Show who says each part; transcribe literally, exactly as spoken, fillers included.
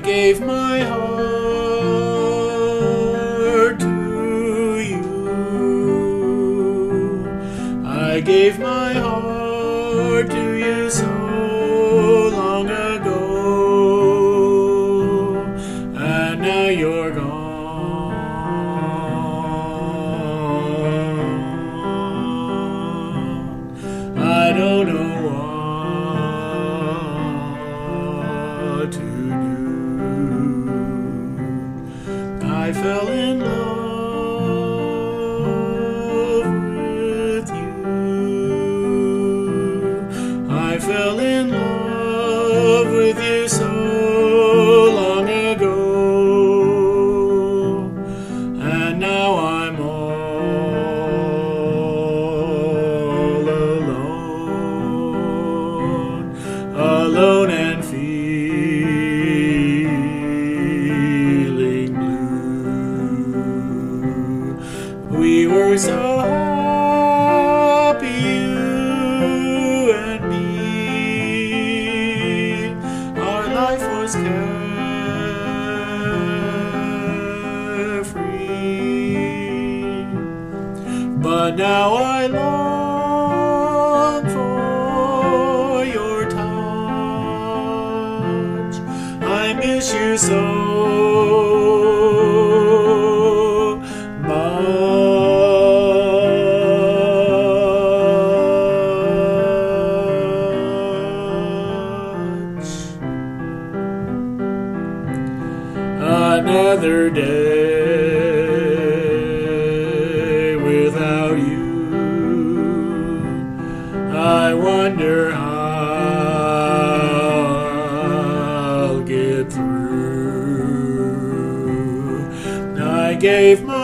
Speaker 1: gave my heart to you. I gave my heart to you so long ago, and now you're gone. I don't know what to do. I fell in love with you. I fell in love with you so long ago, and now I'm all alone, alone and feeling blue. We were so happy, you and me. Our life was carefree, but now I long for your touch. I miss you so much. Another day without you, I wonder how I'll get through. I gave my